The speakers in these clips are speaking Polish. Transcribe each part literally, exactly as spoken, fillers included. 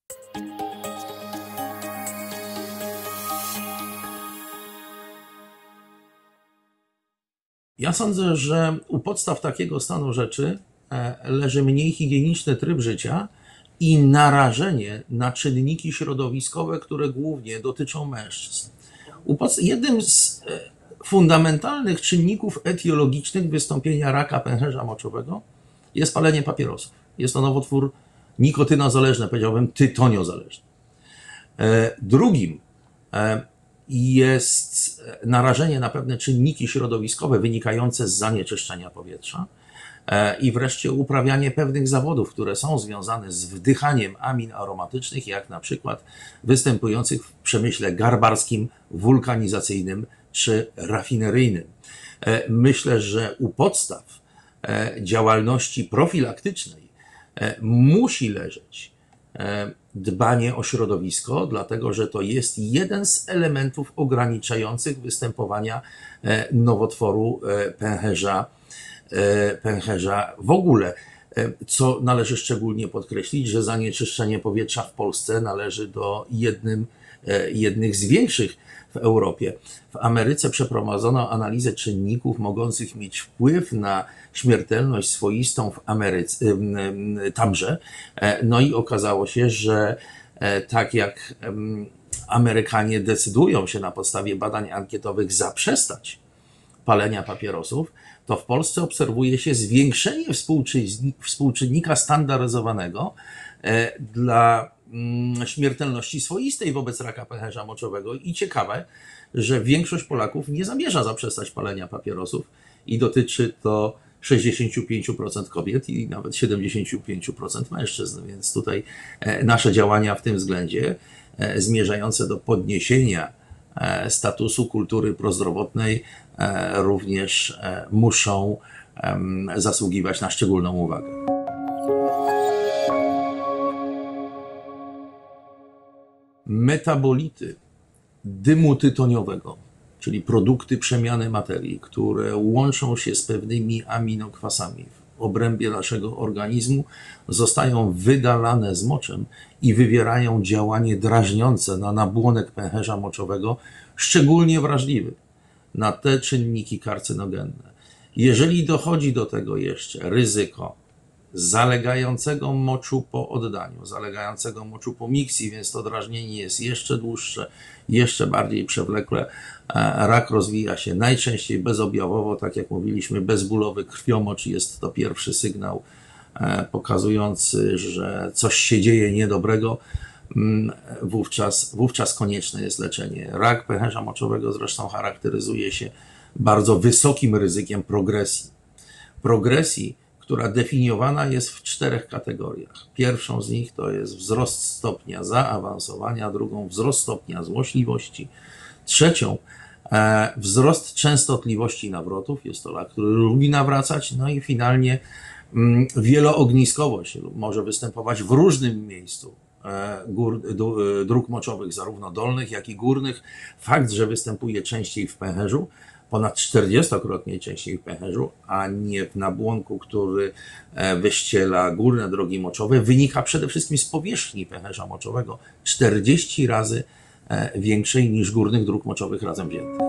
Ja sądzę, że u podstaw takiego stanu rzeczy leży mniej higieniczny tryb życia i narażenie na czynniki środowiskowe, które głównie dotyczą mężczyzn. Jednym z fundamentalnych czynników etiologicznych wystąpienia raka pęcherza moczowego jest palenie papierosów. Jest to nowotwór nikotynozależny, powiedziałbym tytoniozależny. Drugim jest narażenie na pewne czynniki środowiskowe wynikające z zanieczyszczenia powietrza i wreszcie uprawianie pewnych zawodów, które są związane z wdychaniem amin aromatycznych, jak na przykład występujących w przemyśle garbarskim, wulkanizacyjnym czy rafineryjnym. Myślę, że u podstaw działalności profilaktycznej musi leżeć dbanie o środowisko, dlatego że to jest jeden z elementów ograniczających występowania nowotworu pęcherza, pęcherza w ogóle. Co należy szczególnie podkreślić, że zanieczyszczenie powietrza w Polsce należy do jednym, jednych z większych w Europie. W Ameryce przeprowadzono analizę czynników mogących mieć wpływ na śmiertelność swoistą w Ameryce, tamże. No i okazało się, że tak jak Amerykanie decydują się na podstawie badań ankietowych zaprzestać palenia papierosów, to w Polsce obserwuje się zwiększenie współczynnika standaryzowanego dla śmiertelności swoistej wobec raka pęcherza moczowego. I ciekawe, że większość Polaków nie zamierza zaprzestać palenia papierosów i dotyczy to sześćdziesiąt pięć procent kobiet i nawet siedemdziesiąt pięć procent mężczyzn, więc tutaj nasze działania w tym względzie zmierzające do podniesienia statusu kultury prozdrowotnej również muszą zasługiwać na szczególną uwagę. Metabolity dymu tytoniowego, czyli produkty przemiany materii, które łączą się z pewnymi aminokwasami w obrębie naszego organizmu, zostają wydalane z moczem i wywierają działanie drażniące na nabłonek pęcherza moczowego, szczególnie wrażliwy na te czynniki karcynogenne. Jeżeli dochodzi do tego jeszcze ryzyko zalegającego moczu po oddaniu, zalegającego moczu po miksji, więc to drażnienie jest jeszcze dłuższe, jeszcze bardziej przewlekłe. Rak rozwija się najczęściej bezobjawowo, tak jak mówiliśmy, bezbólowy krwiomocz jest to pierwszy sygnał pokazujący, że coś się dzieje niedobrego. Wówczas, wówczas konieczne jest leczenie. Rak pęcherza moczowego zresztą charakteryzuje się bardzo wysokim ryzykiem progresji. Progresji, która definiowana jest w czterech kategoriach. Pierwszą z nich to jest wzrost stopnia zaawansowania, drugą wzrost stopnia złośliwości, trzecią e, wzrost częstotliwości nawrotów, jest to rak, który lubi nawracać, no i finalnie mm, wieloogniskowość może występować w różnym miejscu e, gór, do, e, dróg moczowych, zarówno dolnych, jak i górnych. Fakt, że występuje częściej w pęcherzu, ponad czterdziestokrotnie częściej w pęcherzu, a nie w nabłonku, który wyściela górne drogi moczowe, wynika przede wszystkim z powierzchni pęcherza moczowego, czterdzieści razy większej niż górnych dróg moczowych razem wziętych.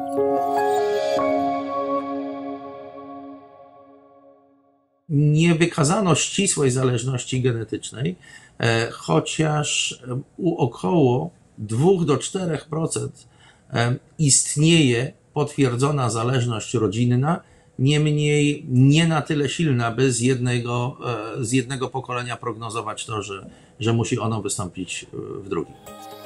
Nie wykazano ścisłej zależności genetycznej, chociaż u około dwóch do czterech procent istnieje potwierdzona zależność rodzinna, niemniej nie na tyle silna, by z jednego, z jednego pokolenia prognozować to, że, że musi ono wystąpić w drugim.